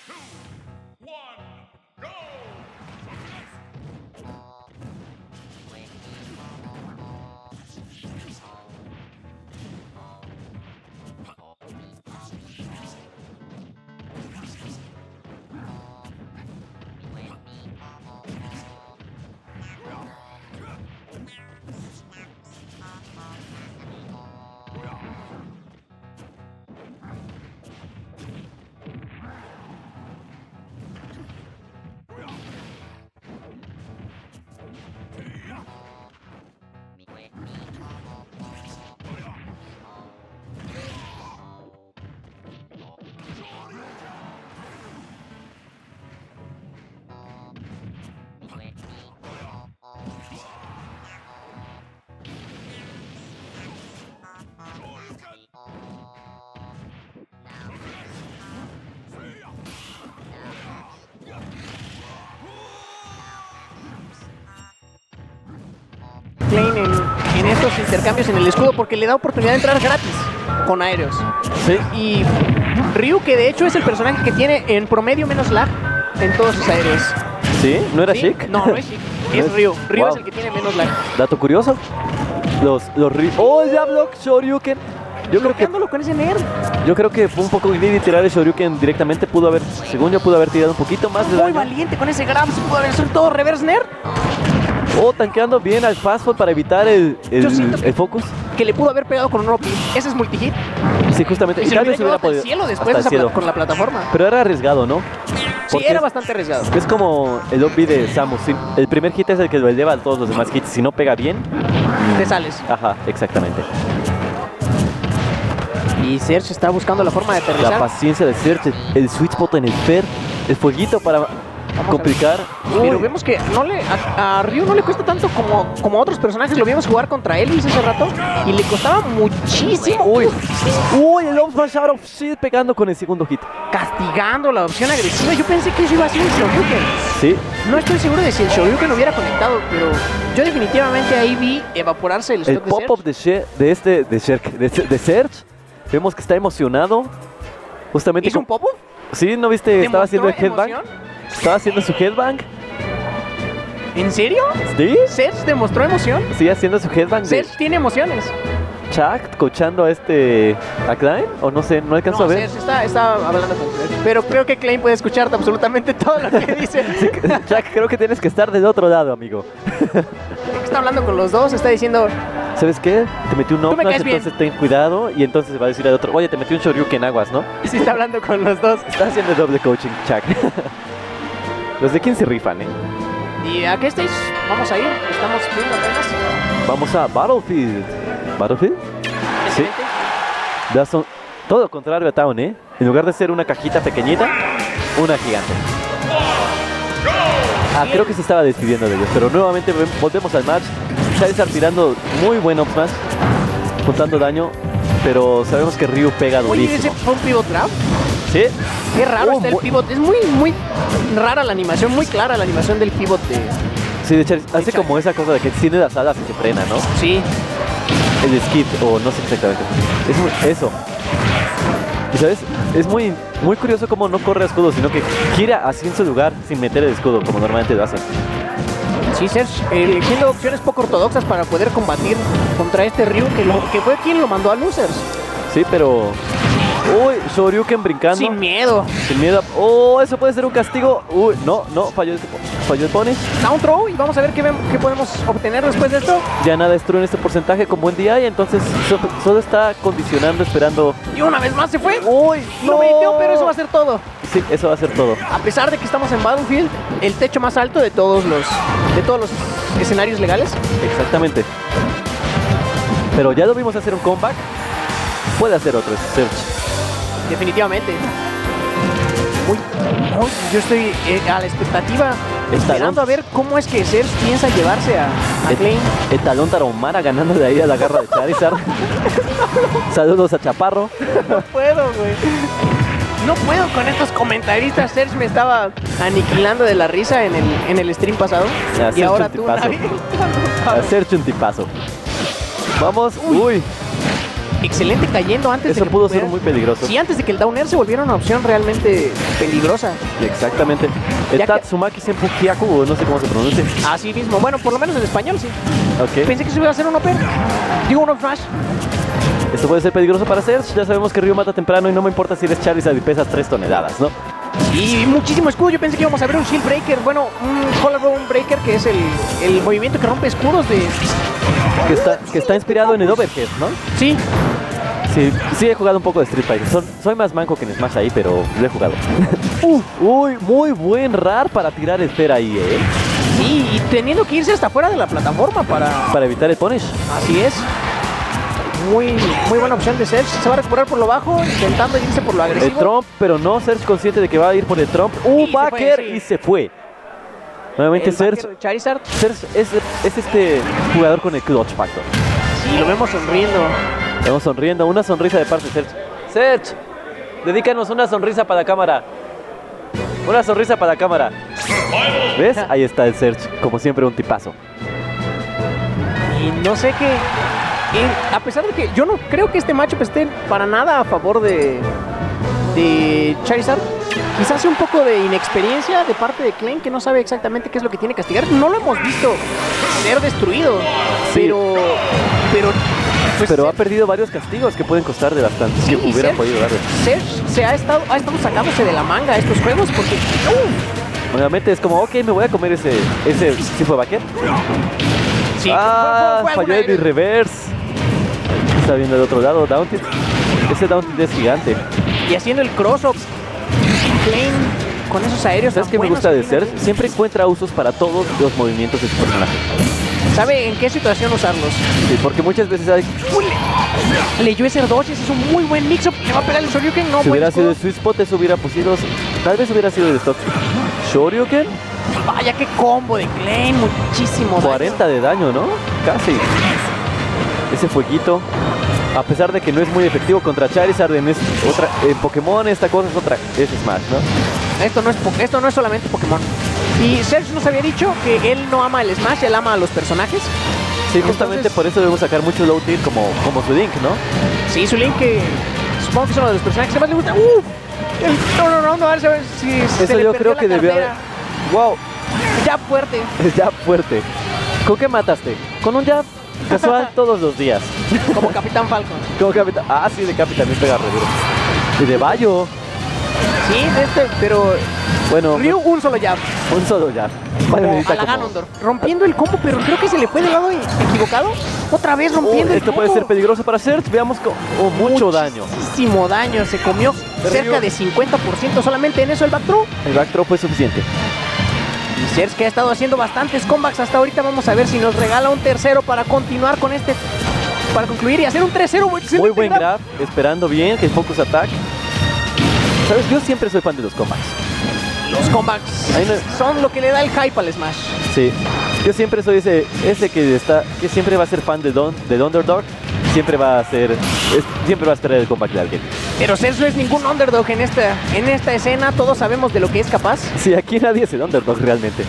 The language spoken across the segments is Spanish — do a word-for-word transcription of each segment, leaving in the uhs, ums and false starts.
Klein en, en estos intercambios en el escudo porque le da oportunidad de entrar gratis con aéreos. Sí. Y Ryu, que de hecho es el personaje que tiene en promedio menos lag en todos sus aéreos. ¿Sí? ¿No era ¿Sí? Sheik? No, no es Sheik. Es Ryu. Ryu Wow. es el que tiene menos lag. Dato curioso. Los, los Ryu... ¡Oh, ya block Shoryuken! Yo creo que Bloqueándolo con ese nerd. Yo creo que fue un poco greedy tirar el Shoryuken directamente. Pudo haber, según yo, pudo haber tirado un poquito más de Muy daño. valiente con ese grab. Se pudo haber hecho todo reverse nerd. Oh, tanqueando bien al fast food para evitar el, el, Yo siento que- el focus. Que le pudo haber pegado con un O P. Ese es multi-hit. Sí, justamente. Y se tal lo vez hubiera llevado hasta el podido- cielo después hasta de el esa cielo. pla- con la plataforma. Pero era arriesgado, ¿no? Sí, Porque era es- bastante arriesgado. Es como el O P de Samus. ¿Sí? El primer hit es el que lo eleva a todos los demás hits. Si no pega bien, Te sales. ajá, exactamente. Y Serge está buscando la forma de La aterrizar. paciencia de Serge, el sweet spot en el Fer, el fueguito para Vamos complicar. Pero Uy, vemos que no le, a, a Ryu no le cuesta tanto como, como a otros personajes. Lo vimos jugar contra Ellis ese rato y le costaba muchísimo. Uy, uy, el Up Smash Out of Shield pegando con el segundo hit. Castigando la opción agresiva. Yo pensé que eso iba a ser un Shoryuken. Sí, No estoy seguro de si el Shoryuken hubiera conectado, pero yo definitivamente ahí vi evaporarse el el stock de pop-up Serge. de, She- de este, de, Sherk- de, de Serge. Vemos que está emocionado. Justamente ¿Hizo un como- pop-up? Sí, ¿no viste? Estaba haciendo el ¿Demostró headbang. emoción? Estaba haciendo su headbang. ¿En serio? ¿Sí? ¿Serge demostró emoción? Sí, haciendo su headbang de Serge tiene emociones. Chuck coachando a este... ¿A Klein? O no sé, no alcanzo No, a ver. Serge está, está hablando con Serge. Pero creo que Klein puede escucharte absolutamente todo lo que dice. Chuck, creo que tienes que estar del otro lado, amigo. Creo que está hablando con los dos, está diciendo... ¿Sabes qué? Te metí un Tú me Nocturne, caes bien. entonces ten cuidado. Y entonces va a decir al otro, oye, te metí un Shoryuken aguas, ¿no? Sí está hablando con los dos. Está haciendo doble coaching, Chuck. Los de quién se rifan, ¿eh? ¿Y a qué stage vamos a ir? Estamos viendo apenas. Vamos a Battlefield. ¿Battlefield? Sí. Excelente. Ya son todo lo contrario a Town, ¿eh? En lugar de ser una cajita pequeñita, una gigante. Ah, creo que se estaba despidiendo de ellos, pero nuevamente ven- volvemos al match. Charizard tirando muy buen up smash, juntando daño, pero sabemos que Ryu pega Oye, ¿ese durísimo. fue un pivot grab? ¿Sí? Qué raro Oh, está el bu- pivot. Es muy, muy rara la animación, muy clara la animación del pivot de... Sí, de Charizard. Hace Charizard. como esa cosa de que tiene las alas y se frena, ¿no? Sí. El skip, o no sé exactamente. Es muy- eso. Y sabes, es muy, muy curioso cómo no corre a escudo, sino que gira así en su lugar sin meter el escudo, como normalmente lo hace. Sí, Serge, eligiendo opciones poco ortodoxas para poder combatir contra este Ryu que, lo, que fue quien lo mandó a Losers. Sí, pero... Uy, Shoryuken brincando. Sin miedo. Sin miedo. Oh, eso puede ser un castigo. Uy, no, no, falló el, falló el punish. Down throw y vamos a ver qué, ven- qué podemos obtener después de esto. Ya nada destruye en este porcentaje con buen D I, entonces so- solo está condicionando, esperando. Y una vez más se fue. Uy, Lo no. baiteó, pero eso va a ser todo. Sí, eso va a ser todo. A pesar de que estamos en Battlefield, el techo más alto de todos los, de todos los escenarios legales. Exactamente. Pero ya lo vimos hacer un comeback. Puede hacer otro, Serge. Definitivamente. Uy, uy, yo estoy eh, a la expectativa, El esperando talón. a ver cómo es que Serge piensa llevarse a, a El, Klein. el talón tarahumara ganando de ahí a la garra de Charizard. Saludos a Chaparro. No puedo, güey. No puedo con estos comentaristas. Serge me estaba aniquilando de la risa en el, en el stream pasado. Ya, Y Serge ahora un tú, tipazo. Navi. A Serge un tipazo. Vamos, uy. excelente cayendo antes Eso de que pudo ser pudiera- muy peligroso. Sí, antes de que el down air se volviera una opción realmente peligrosa. Exactamente. El Ya que- Tatsumaki Senpukiaku, o no sé cómo se pronuncia. Así mismo, bueno, por lo menos en español sí. Ok. Pensé que se iba a hacer un upper. Digo, un up smash. Esto puede ser peligroso para Serge. Ya sabemos que Ryu mata temprano y no me importa si eres Charizard y pesas tres toneladas, ¿no? Y muchísimo escudo. Yo pensé que íbamos a ver un shield breaker. Bueno, un collarbone breaker, que es el, el movimiento que rompe escudos de... Que está, que está inspirado en el Overhead, ¿no? Sí, Sí, sí he jugado un poco de Street Fighter. Son- soy más manco que en Smash ahí, pero lo he jugado. Uf, uy, muy buen rar para tirar esfera ahí, ¿eh? sí, y teniendo que irse hasta fuera de la plataforma para... Para evitar el punish. Así es. Muy, muy buena opción de Serge. Se va a recuperar por lo bajo, intentando irse por lo El agresivo. Trump, pero no Serge consciente de que va a ir por el Trump. Y ¡Uh, se fue, backer! sí. Y se fue. Nuevamente El Serge. backer de Charizard. Serge es, es este jugador con el clutch factor. Sí, lo vemos sonriendo. Estamos sonriendo, una sonrisa de parte de Serge. Serge, dedícanos una sonrisa para la cámara. Una sonrisa para la cámara. ¿Ves? Ahí está el Serge, como siempre un tipazo. Y no sé qué... eh, a pesar de que yo no creo que este matchup esté para nada a favor de, de Charizard, quizás sea un poco de inexperiencia de parte de Klein, que no sabe exactamente qué es lo que tiene que castigar. No lo hemos visto ser destruido, Sí. pero... Pero, pues, Pero ha Serge- perdido varios castigos que pueden costar de bastante. Sí, que y hubiera Serge- podido darle. Serge se ha estado, ha estado sacándose de la manga estos juegos porque... ¡uh! Nuevamente es como, ok, me voy a comer ese. ese ¿Sí fue backer? Sí, Ah, fue- fue- fue falló alguna- el reverse. Está viendo del otro lado, down tilt. Ese down tilt es gigante. Y haciendo el cross-up. Klein con esos aéreos ¿Sabes tan qué me buenos gusta que de tiene. Serge? Siempre encuentra usos para todos los movimientos de su personaje. Sabe en qué situación usarlos. Sí, porque muchas veces hay, Uy, le- leyó ese dodge, ese es un muy buen mix-up. Le va a pegar el Shoryuken, no si buen hubiera sido el escudo. sweet spot, eso hubiera posido. Tal vez hubiera sido el stock. Shoryuken, Vaya qué combo de Klein, muchísimo daño. cuarenta de daño, ¿no? Casi. Ese fueguito. A pesar de que no es muy efectivo contra Charizard en, es- otra, en Pokémon, esta cosa es otra. Es Smash, ¿no? Esto no, es, po- esto no es solamente Pokémon. Y Serge nos había dicho que él no ama el Smash, él ama a los personajes. Sí, justamente Entonces- por eso debemos sacar mucho low tier como, como su Link, ¿no? Sí, su Link, que supongo que es uno de los personajes que más le gusta. ¡Uf! El no, no, no, a ver si- a ver si se Eso le yo perdió creo que la debió haber... cartera. ¡Wow! Ya fuerte. Es ya fuerte. ¿Con qué mataste? Con un jab casual todos los días. Como Capitán Falcon. Como Capitán. Ah, sí, de Capitán también pega re duro. Y de Bayo. Sí, de este, pero Bueno, Ryu un solo jab. un solo jab. Como Necesita a la como- Ganondorf. Rompiendo el combo, pero creo que se le fue del lado equivocado. Otra vez Oh, rompiendo el esto puede combo. ser peligroso para Serge. Veamos co- oh, mucho daño. Muchísimo daño. Se comió cerca de cincuenta por ciento solamente en eso el back throw. El backthrow fue suficiente. Y Serge, que ha estado haciendo bastantes comebacks hasta ahorita, vamos a ver si nos regala un tercero para continuar con este, para concluir y hacer un tres cero. Muy buen grab. Esperando bien que focus attack. Sabes, yo siempre soy fan de los combats. Los comebacks Ahí no- son lo que le da el hype al Smash. Sí. Yo siempre soy ese, ese que está, que siempre va a ser fan del don, del Underdog. Siempre va a ser, es- siempre va a esperar el comeback de alguien. Pero Serge no es ningún underdog en esta, en esta escena. Todos sabemos de lo que es capaz. Sí, aquí nadie es el Underdog realmente.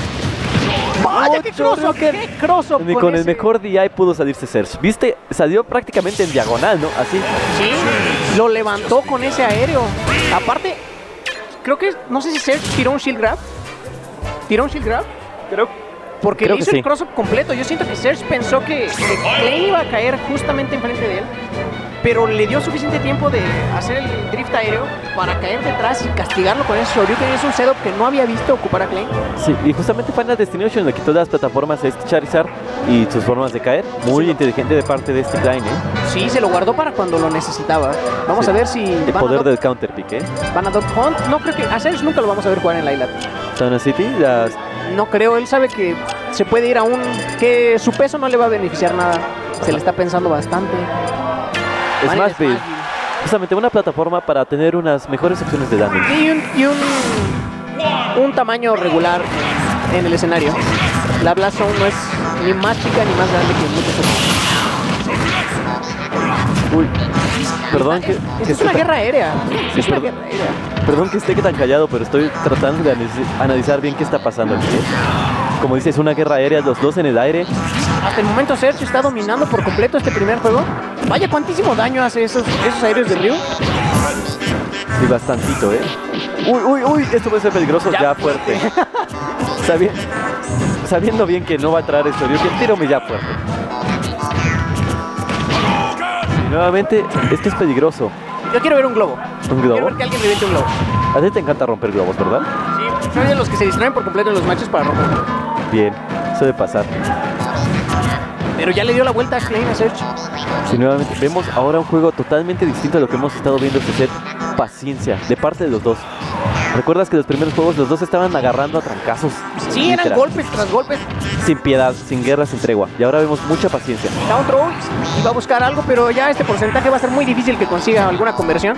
¡Vaya, qué Mucho cross-up! Shoryuken. ¡Qué cross-up! Ni con el ese- mejor D I pudo salirse Serge. ¿Viste? Salió prácticamente en diagonal, ¿no? Así. Sí, lo levantó con ese aéreo. Aparte, creo que, no sé si Serge tiró un shield grab. ¿Tiró un shield grab? Creo, Porque Creo le que hizo sí. el cross-up completo. Yo siento que Serge pensó que, que Klein iba a caer justamente enfrente de él. Pero le dio suficiente tiempo de hacer el drift aéreo para caer detrás y castigarlo con ese Shoryuken. Es un setup que no había visto ocupar a Klein. sí, y justamente Final Destination le quitó las plataformas a este Charizard y sus formas de caer. Muy inteligente de parte de este Klein, ¿eh? Sí, se lo guardó para cuando lo necesitaba. Vamos Sí. a ver si El van, poder a del counter pick, ¿eh? Dog, van a Dog Hunt. No creo que a Serge nunca lo vamos a ver jugar en la isla. Town City, las... No creo, él sabe que se puede ir a un... que su peso no le va a beneficiar nada. Se le está pensando bastante. Van en Smashville. Smashville. Justamente una plataforma para tener unas mejores opciones de damage. Y un, y un, un tamaño regular en el escenario. La Blast Zone no es ni más chica ni más grande que muchos otros. Uy, perdón que, Esta que es una esté guerra aérea. Sí, Es una perdón. guerra aérea. tan, perdón que esté tan callado, pero estoy tratando de analiz- analizar bien qué está pasando aquí. Como dices, una guerra aérea, los dos en el aire. hasta el momento Serge está dominando por completo este primer juego. Vaya, cuantísimo daño hace esos, esos aéreos de Ryu. Sí, bastantito, ¿eh? Uy, uy, uy, esto puede ser peligroso, ya, ya fuerte. Sabi sabiendo bien que no va a traer esto, yo que tírame ya fuerte. Y nuevamente, esto es peligroso. Yo quiero ver un globo. ¿Un globo? Quiero ver que alguien reviente un globo. A ti te encanta romper globos, ¿verdad? Sí, soy de los que se distraen por completo en los matches para romper. Bien, suele pasar. Pero ya le dio la vuelta a Klein a Serge. Sí, nuevamente vemos ahora un juego totalmente distinto a lo que hemos estado viendo este set. Paciencia, de parte de los dos. ¿Recuerdas que los primeros juegos los dos estaban agarrando a trancazos? Sí, eran literal. golpes tras golpes. Sin piedad, sin guerra, sin tregua. Y ahora vemos mucha paciencia. Down throw, y va a buscar algo, pero ya este porcentaje va a ser muy difícil que consiga alguna conversión.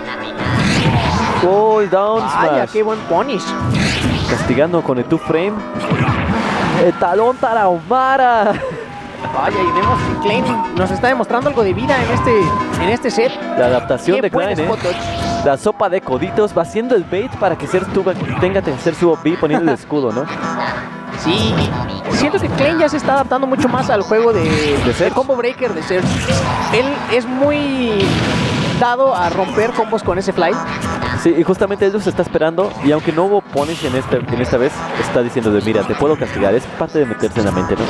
Oh, down Vaya, smash. qué buen punish. Castigando con el two frame. El talón tarahumara. Vaya, y vemos que Klein nos está demostrando algo de vida en este, en este set. La adaptación Qué de buen Klein, spot ¿eh? dodge. La sopa de coditos va haciendo el bait para que Serge tenga que hacer su B poniendo el escudo, ¿no? Sí, siento que Klein ya se está adaptando mucho más al juego de, ¿De Serge? de combo breaker de Serge. Él es muy dado a romper combos con ese fly. Sí, y justamente él los está esperando. Y aunque no hubo punish en, este, en esta vez, está diciendo de mira, te puedo castigar. Es parte de meterse en la mente, ¿no?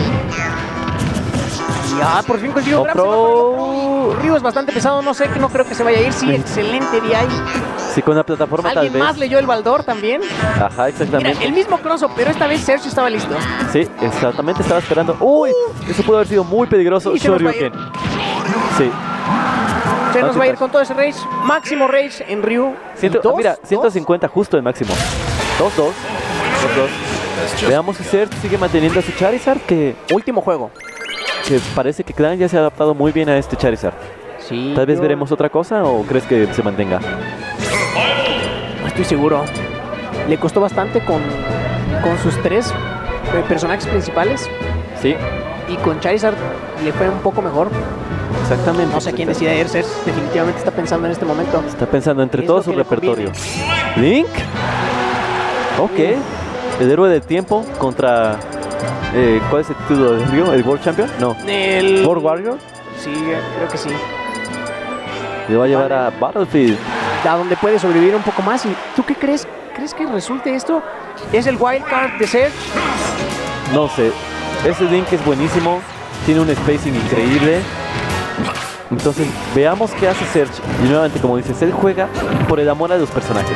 Ya, por fin consiguió un grab. Ryu es bastante pesado, no sé, no creo que se vaya a ir. Sí, excelente D I. Sí, con la plataforma tal ¿Alguien vez. más leyó el baldor también? Ajá, exactamente. Mira, el mismo cross-up, pero esta vez Serge estaba listo. Sí, exactamente, estaba esperando. Uy, eso pudo haber sido muy peligroso. Y se nos va a ir. Shoryuken. Sí. Se nos No te va a ir pases. con todo ese rage. Máximo rage en Ryu. Ciento- Dos, mira, dos. ciento cincuenta justo el máximo. dos dos. dos dos. Veamos si Serge sigue manteniendo a su Charizard, que, Último juego. que parece que Klein ya se ha adaptado muy bien a este Charizard. Sí. Tal vez yo veremos otra cosa o crees que se mantenga. No estoy seguro. Le costó bastante con, con sus tres eh, personajes principales. Sí, Y con Charizard le fue un poco mejor. exactamente. No sé quién decide ir. Serge definitivamente está pensando en este momento. Está pensando entre Es todo lo su que le repertorio. Link. Ok. El héroe del tiempo contra... eh, ¿Cuál es el título de Ryu? ¿El World Champion? No. El... ¿World Warrior? Sí, creo que sí. Le va a llevar a Battlefield. A donde puede sobrevivir un poco más. ¿Y tú qué crees? ¿Crees que resulte esto? ¿Es el wild card de Serge? No sé. Ese Link es buenísimo. Tiene un spacing increíble. Entonces, veamos qué hace Serge. Y nuevamente, como dices, él juega por el amor a los personajes.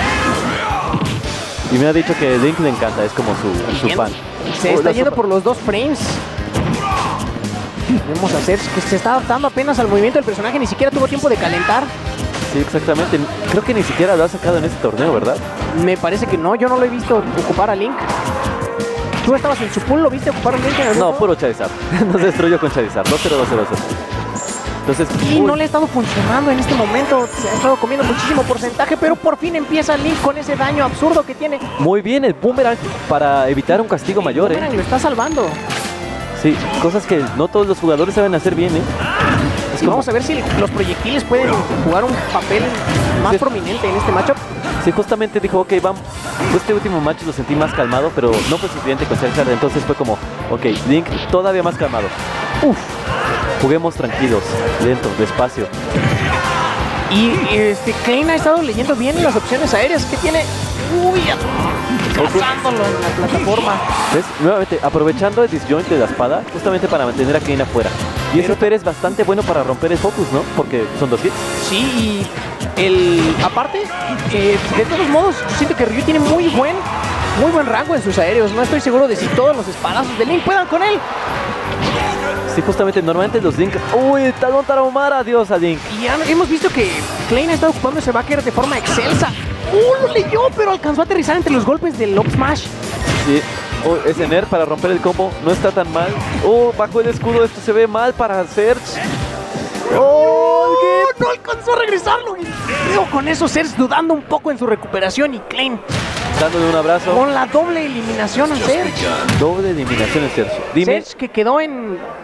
Y me ha dicho que Link le encanta, es como su, su fan. Se Oh, está la yendo sopa. por los dos frames. Vemos a Serge que se está adaptando apenas al movimiento del personaje. Ni siquiera tuvo tiempo de calentar. Sí, exactamente. Creo que ni siquiera lo ha sacado en este torneo, ¿verdad? Me parece que no. Yo no lo he visto ocupar a Link. ¿Tú estabas en su pool? ¿Lo viste ocupar a Link en el No, grupo? puro Charizard. Nos destruyó con Charizard. dos cero dos cero. Entonces, Y uy, no le ha estado funcionando en este momento. Se ha estado comiendo muchísimo porcentaje, pero por fin empieza Link con ese daño absurdo que tiene. muy bien el boomerang para evitar un castigo mayor, ¿eh? Boomerang lo está salvando. Sí, cosas que no todos los jugadores saben hacer bien, ¿eh? Es Y como- vamos a ver si los proyectiles pueden jugar un papel más Sí. prominente en este matchup. Sí, justamente dijo, ok, vamos. Este último match lo sentí más calmado, pero no fue suficiente con Charizard. Entonces fue como, ok, Link todavía más calmado. Uf, juguemos tranquilos, lento, despacio. Y este Klein ha estado leyendo bien las opciones aéreas que tiene. Uy, cazándolo en la plataforma. ¿Ves? Nuevamente, aprovechando el disjoint de la espada, justamente para mantener a Klein afuera. Y ese Pérez es bastante bueno para romper el focus, ¿no? Porque son dos hits. Sí, y el aparte, eh, de todos modos, yo siento que Ryu tiene muy buen, muy buen rango en sus aéreos. No estoy seguro de si todos los espadazos de Link puedan con él. Sí, justamente, normalmente los Link... ¡Uy, el talón tarahumara! ¡Adiós a Link! Y ya hemos visto que Klein ha estado ocupando ese backer de forma excelsa. ¡Uh, lo leyó! Pero alcanzó a aterrizar entre los golpes del Up Smash. Sí. Oh, ese Ner para romper el combo no está tan mal. Oh, bajo el escudo, esto se ve mal para Serge. ¡Oh! ¡No alcanzó a regresarlo! Y creo con eso Serge dudando un poco en su recuperación y Klein Dándole un abrazo. con la doble eliminación a Serge. Doble eliminación en Serge. Dime, Serge que quedó en